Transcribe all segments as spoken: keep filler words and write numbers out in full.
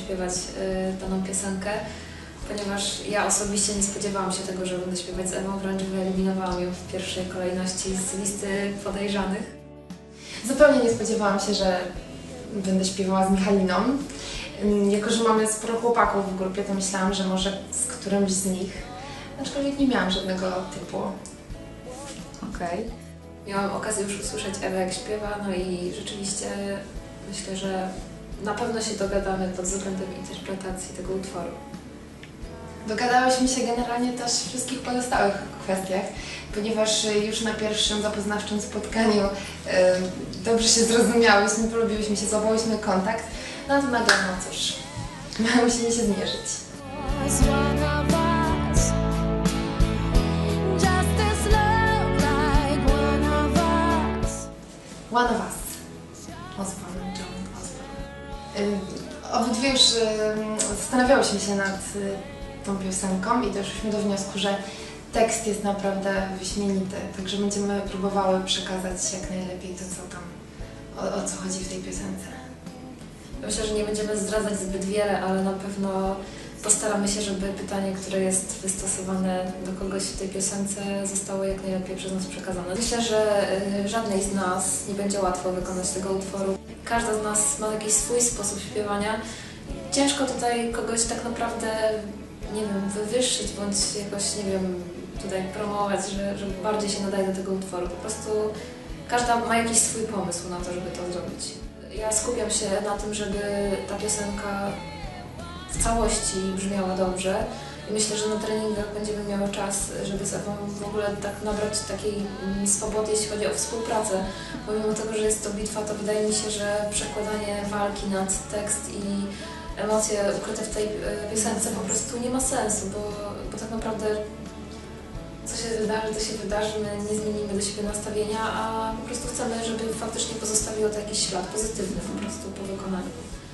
śpiewać y, daną piosenkę, ponieważ ja osobiście nie spodziewałam się tego, że będę śpiewać z Ewą, wręcz wyeliminowałam ją w pierwszej kolejności z listy podejrzanych. Zupełnie nie spodziewałam się, że będę śpiewała z Michaliną. Jako że mamy sporo chłopaków w grupie, to myślałam, że może z którymś z nich, aczkolwiek nie miałam żadnego typu. Okej. Okay. Miałam okazję już usłyszeć Ewę, jak śpiewa, no i rzeczywiście myślę, że na pewno się dogadamy pod względem interpretacji tego utworu. Dogadałyśmy się generalnie też w wszystkich pozostałych kwestiach, ponieważ już na pierwszym zapoznawczym spotkaniu y, dobrze się zrozumiałyśmy, polubiłyśmy się, złapałyśmy kontakt, no to nagle, no cóż, musimy się zmierzyć. One of Us. Osbourne, John Osbourne. Obydwie już y, zastanawiałyśmy się nad y, tą piosenką i doszliśmy do wniosku, że tekst jest naprawdę wyśmienity, także będziemy próbowały przekazać jak najlepiej to, co tam, o, o co chodzi w tej piosence. Myślę, że nie będziemy zdradzać zbyt wiele, ale na pewno postaramy się, żeby pytanie, które jest wystosowane do kogoś w tej piosence, zostało jak najlepiej przez nas przekazane. Myślę, że żadnej z nas nie będzie łatwo wykonać tego utworu. Każda z nas ma jakiś swój sposób śpiewania. Ciężko tutaj kogoś tak naprawdę, nie wiem, wywyższyć bądź jakoś, nie wiem, tutaj promować, że, że bardziej się nadaje do tego utworu. Po prostu każda ma jakiś swój pomysł na to, żeby to zrobić. Ja skupiam się na tym, żeby ta piosenka w całości brzmiała dobrze i myślę, że na treningach będziemy miały czas, żeby z Ewą w ogóle tak nabrać takiej swobody, jeśli chodzi o współpracę. Pomimo tego, że jest to bitwa, to wydaje mi się, że przekładanie walki nad tekst i emocje ukryte w tej piosence po prostu nie ma sensu, bo, bo tak naprawdę co się wydarzy, to się wydarzy, my nie zmienimy do siebie nastawienia, a po prostu chcemy, żeby faktycznie pozostawiło to jakiś ślad pozytywny po prostu po wykonaniu.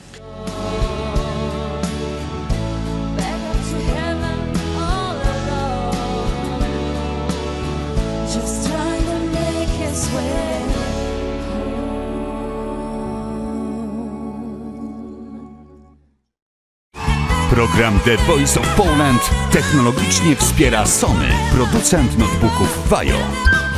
Program The Voice of Poland technologicznie wspiera Sony, producent notebooków Vajo.